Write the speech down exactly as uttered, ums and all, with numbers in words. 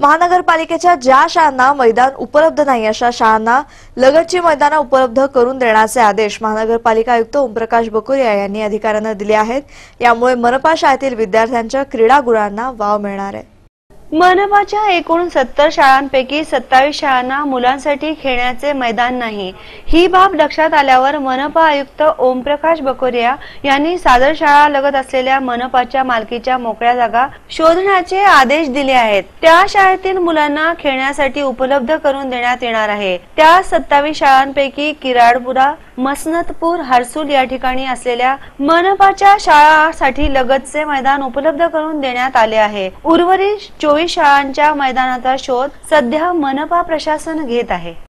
महानगरपालिकेच्या ज्या शाळांना मैदान उपलब्ध नाही अशा शाळांना लगतची मैदानं उपलब्ध करून देण्याचे आदेश महानगरपालिका आयुक्त ओमप्रकाश बकोरिया यांनी अधिकाऱ्यांना दिले आहेत। यामुळे मनपा शाळेतील विद्यार्थ्यांच्या क्रीडागुणांना वाव मिळणार आहे। मनपाच्या एकूण सत्तर शाळांपैकी सत्तावीस शाळांना मुलांसाठी खेळण्याचे मैदान नाही। ही बाब लक्षात आल्यावर मनपा आयुक्त ओमप्रकाश बकोरिया यांनी सादर शाळा लगत असलेल्या मनपाच्या मालकीच्या मोकळ्या जागा शोधण्याचे आदेश दिले आहेत। त्या शाळेतील मुलांना खेळण्यासाठी उपलब्ध करून देण्यात येणार आहे। त्या सत्तावीस शाळांपैकी किराडपुरा, मसनतपूर, हरसूल या ठिकाणी असलेल्या मनपाच्या शाळांसाठी लगतचे मैदान उपलब्ध करून देण्यात आले आहे। उर्वरित चोवीस शाळांच्या मैदानाचा शोध सध्या मनपा प्रशासन घेत आहे।